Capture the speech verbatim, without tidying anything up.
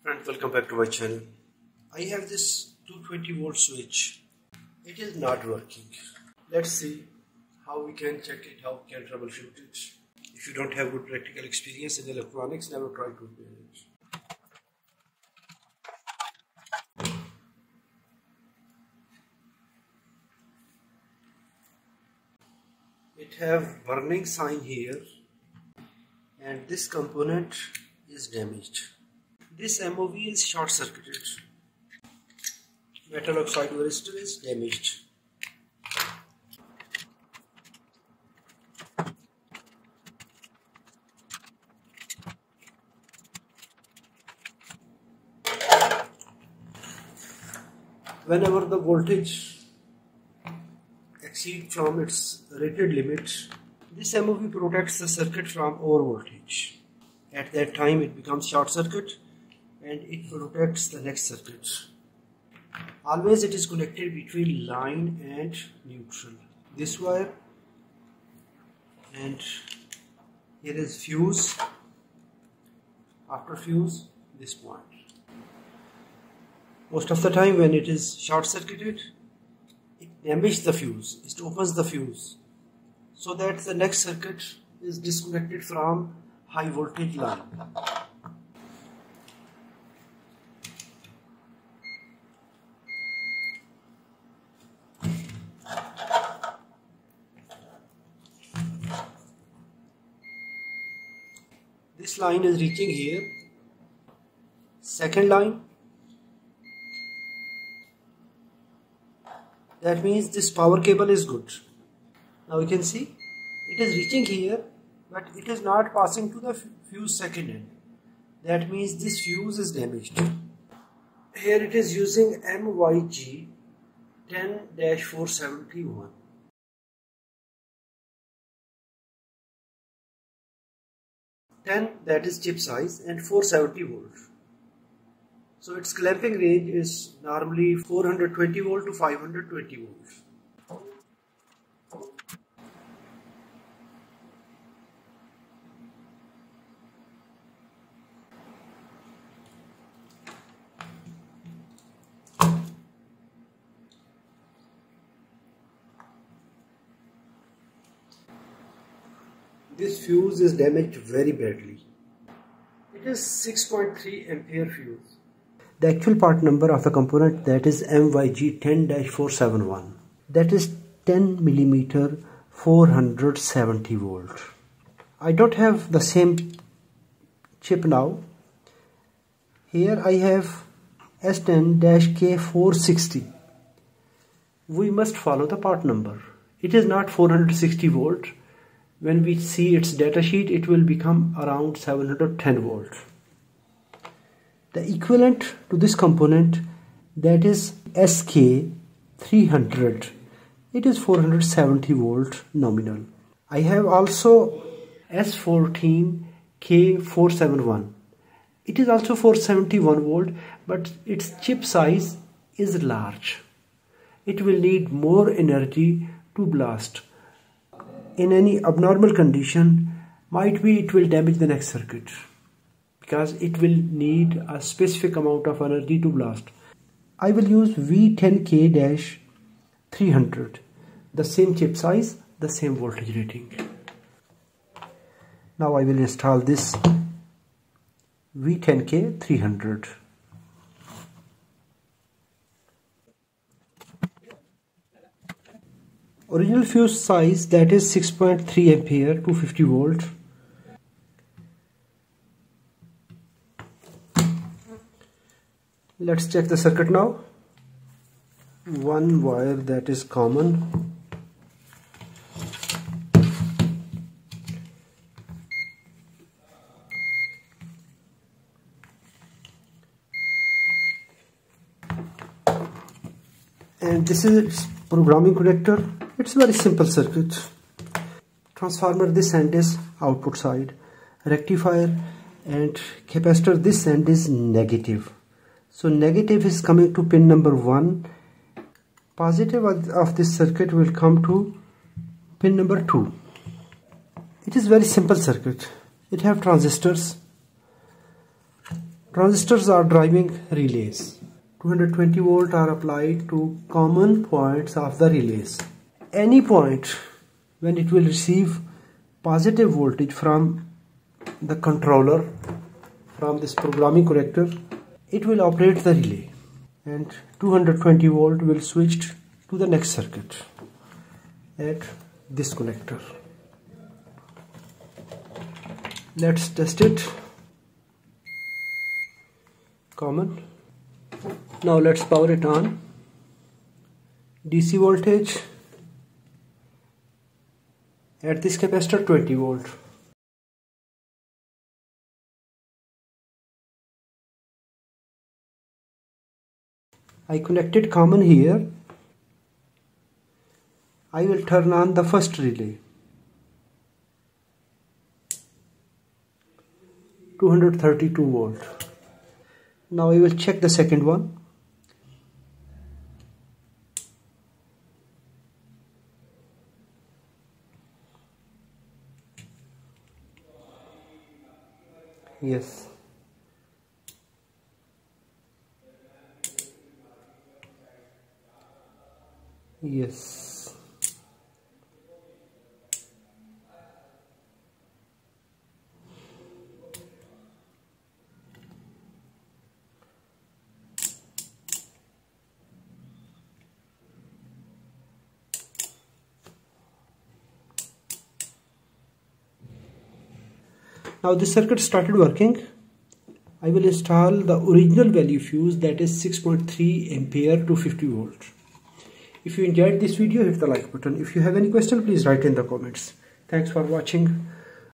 And welcome back to my channel. I have this two hundred twenty volt switch. It is not working. Let's see how we can check it, how we can troubleshoot it. If you don't have good practical experience in electronics, never try to repair it. It have burning sign here, and this component is damaged. This M O V is short circuited. Metal-oxide varistor is damaged. Whenever the voltage exceeds from its rated limit, this M O V protects the circuit from overvoltage. At that time it becomes short circuit and it protects the next circuit. Always it is connected between line and neutral. This wire, and here is fuse. After fuse, this point. Most of the time when it is short circuited, it damages the fuse, it opens the fuse, so that the next circuit is disconnected from high voltage line. This line is reaching here. Second line. That means this power cable is good. Now you can see it is reaching here, but it is not passing to the fuse second end. That means this fuse is damaged. Here it is using M Y G S ten dash four seventy-one. ten, that is chip size, and four seventy volt. So its clamping range is normally four hundred twenty volt to five hundred twenty volts. This fuse is damaged very badly. It is six point three ampere fuse. The actual part number of the component, that is M Y G S ten dash four seventy-one. That is ten millimeter four hundred seventy volt. I don't have the same chip now. Here I have S ten dash K four sixty. We must follow the part number. It is not four hundred sixty volt. When we see its data sheet, it will become around seven hundred ten volt. The equivalent to this component, that is S K three hundred. It is four hundred seventy volt nominal. I have also S fourteen K four seventy-one. It is also four hundred seventy-one volt, but its chip size is large. It will need more energy to blast. In any abnormal condition, might be it will damage the next circuit, because it will need a specific amount of energy to blast. I will use V ten K three hundred, the same chip size, the same voltage rating. Now I will install this V ten K three hundred. Original fuse size, that is six point three ampere, two hundred fifty volt. Let's check the circuit now. One wire, that is common. And this is its programming connector. It's a very simple circuit. Transformer, this end is output side. Rectifier and capacitor, this end is negative. So negative is coming to pin number one. Positive of this circuit will come to pin number two. It is very simple circuit. It have transistors. Transistors are driving relays. two hundred twenty volt are applied to common points of the relays. Any point when it will receive positive voltage from the controller, from this programming connector, it will operate the relay, and two hundred twenty volt will switch to the next circuit at this connector. Let's test it. Common. Now let's power it on. D C voltage at this capacitor twenty volt. I connected common here. I will turn on the first relay. two hundred thirty-two volt. Now I will check the second one. Yes. Yes. Now this circuit started working. I will install the original value fuse, that is six point three ampere to fifty volt. If you enjoyed this video, hit the like button. If you have any question, please write in the comments. Thanks for watching.